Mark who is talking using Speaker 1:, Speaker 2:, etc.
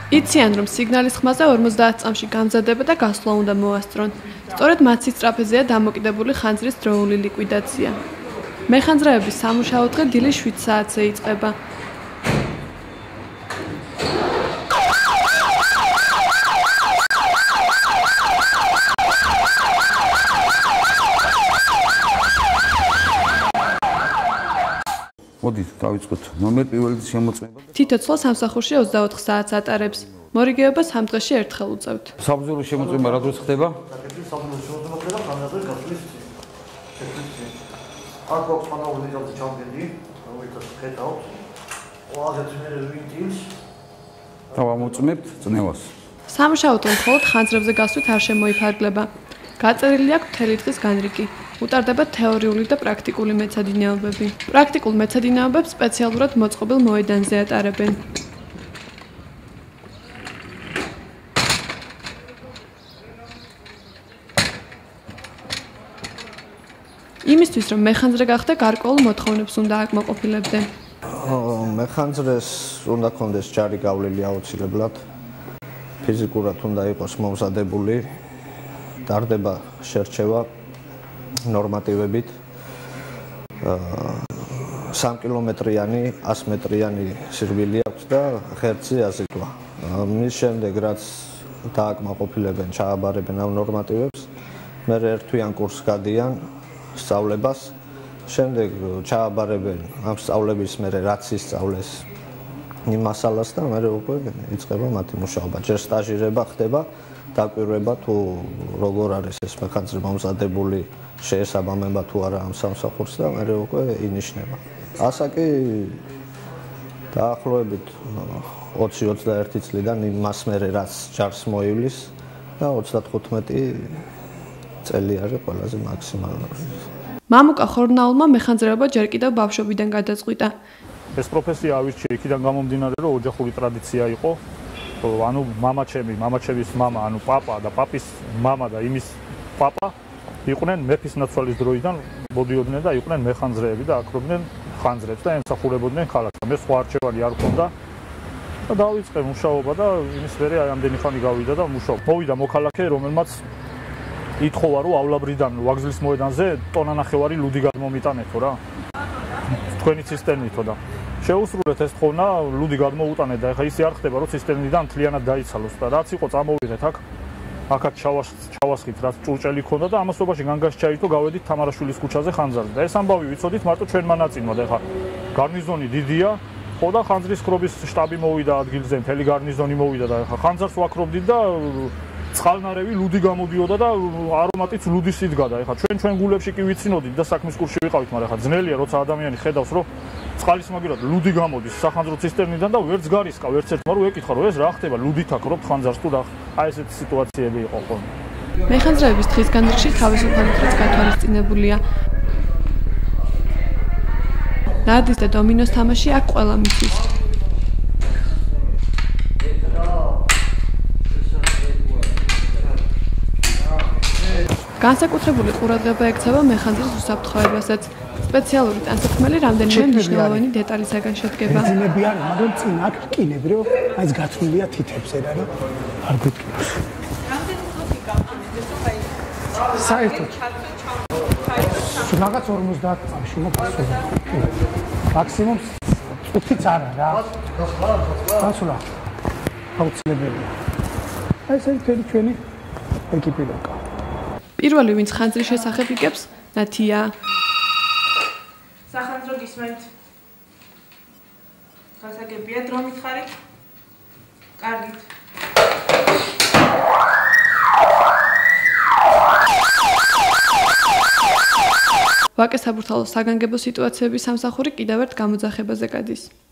Speaker 1: იციან, რომ სიგნალის ხმაზე 50 წამში გამზადება და გასვლა უნდა მოასწრონ. სწორედ მათი სწრაფეზეა დამოკიდებული ხანძრის დროული ლიკვიდაცია. მეხანძრეების სამუშაო დღე დილის 7 საათზე იწყება.
Speaker 2: მოდით დავიწყოთ ნომერ პირველი შემოწმება.
Speaker 1: თითო ცვლა სამსახურში 24 საათს ატარებს. მორიგეობას ამ დღეში ერთხელ უწევთ.
Speaker 2: საბრძოლო შემოწმება რა დროს ხდება?
Speaker 3: საბრძოლო შემოწმება ხდება ხანძრის გასვლის წინ. აქ გვაქვს პანაური ძალზე ჩამგენდი, რომელსაც ხედავთ. ყველაზე ძნელი ვინტილს.
Speaker 2: დავამოწმებთ წნევას.
Speaker 1: სამუშაო დღე მხოლოდ ხანძრებზე გასვლით არ შემოიფარგლება. გაწერილი აქვს მთელი დღის განრიგი. უტარდება თეორიული და პრაქტიკული მეცადინეობები. პრაქტიკულ მეცადინეობებს სპეციალურად მოწყობილ მოედანზე ატარებენ. იმისთვის, რომ მეხანძრე გახდე, გარკვეულ მოთხოვნებს უნდა აკმაყოფილებდე.
Speaker 4: მეხანძრეს უნდა კონდეს ჯარი გავლილი აუცილებლად. ფიზიკურად უნდა იყოს მომზადებული. დარდება შერჩევა ნორმატივებით 3 კილომეტრიანი 100 მეტრიანი სირბილი აქვს და ღერძი აზიკვა. მის შემდეგ რაც დააკმაყოფილებენ, ჩააბარებენ ამ ნორმატივებს, მე ერთვიან კურსს გადიან სწავლებას, შემდეგ ჩააბარებენ ამ სწავლების მერე რაც ისწავლეს იმ მასალას და მე უკვე იწყება მათი მუშაობა. ჯერ სტაჟირება ხდება, დაკვირვება თუ როგორ არის ეს მეხანძრე მომზადებული, შეესაბამება თუ არა ამ სამსახურს და მე უკვე ინიშნება. ასაკი დაახლოებით 20-21 წლიდან იმას მერე რაც ჯარს მოივლის და 35 წელი არის ყველაზე მაქსიმალური.
Speaker 1: მამუკა ხორნაულმა მეხანძრეობა ჯერ კიდევ ბავშვობიდან გადაწყვიტა.
Speaker 5: ეს პროფესია ავირჩიე იქიდან გამომდინარე, რომ ოჯახური ტრადიცია იყო. ანუ მამაჩემის მამა, ანუ პაპა და პაპის მამა და იმის პაპა იყვნენ მეფის ნაცვალის დროიდან მოდიოდნენ და იყვნენ მეხანძრეები და აკრობდნენ ხანძრებს და ემსახურებოდნენ ქალაქს. მე სხვა არჩევანი არ მქონდა და დავიწყე მუშაობა და იმის მერე აი ამდენი ხანი გავიდა და მუშაობ. მოვიდა მოქალაქე, რომელმაც ითხოვა, რომავლაბრიდან ვაგზლის მოედანზე ტონა ნახევარი ლუდი გადმომიტანეთო რა. თქვენი ცისტერნითო და შეუსრულეთ ეს თხოვნა, ლუდი გადმოუტანეთ და ეხლა ისე არ ხდება, რომ ცისტერნიდან მთლიანად დაიცალოს და რაც იყო წამოვიღეთ აქაც ჩავასხით, რაც ჭურჭელი ქონდა და ამასობაში განგაში ჩაითო, გავედით თამარაშვილის ქუჩაზე ხანძარზე. და ეს ამბავი ვიცოდით მარტო ჩვენმა ნაწილმა და ეხლა გარნიზონი დიდია, ხო და ხანძრის ხრობის შტაბი მოვიდა ადგილზე, მთელი გარნიზონი მოვიდა და ეხლა ხანძარს ვაქრობდით და წყალნარევი ლუდი გამოდიოდა და არომატიც ლუდის იდგა და ეხლა ჩვენ გულებში კი ვიცინოდით და საქმის კურსში ვიყავით, მაგრამ ეხლა ძნელია, როცა ადამიანი ხედავს, რომ წყალის მაგირად ლუდი გამოდის სახანძრო ცისტერნიდან და ვერც გარისკა, ვერც ერთმა რო ეკითხა, რომ ეს რა ხდება, ლუდით აკრობთ ხანძარს თუ რა. აი ესეთი სიტუაციები იყო ხოლმე.
Speaker 1: მეხანძრეების დღის განრიგში თავისუფლებაც გათვალისწინებულია. ნარდის და დომინოს თამაში აქ ყველა მიცის. განსაკუთრებული ყურადღება ექცევა მეხანძრის უსაფრთხოებასაც. სპეციალური ტანსაცმელი რამდენიმე მნიშვნელოვანი დეტალისაგან შედგება.
Speaker 6: ბენზინები არის, მაგრამ წინ აქ რკინები, რომ აი ეს გათვლილია თითებზე რა, რომ არ გვიტკივოს. რამდენი წუთი გამყანებს, რომ აი საერთოდ რაღაც 50 წამში მოფასული. მაქსიმუმ წუთიც არა რა. გასულა. აუცილებელია. აი ეს არის ჩვენი ეკიპირება.
Speaker 1: პირველი ვინც ხანძრის შესახებ იგებს, ნათია.
Speaker 7: სახანძრო გისმენთ. გასაგებია დრო მითხარით. კარგით.
Speaker 1: ვაკე საბურთალოს საგანგებო სიტუაციების სამსახური კიდევ ერთ გამოძახებაზე გადის.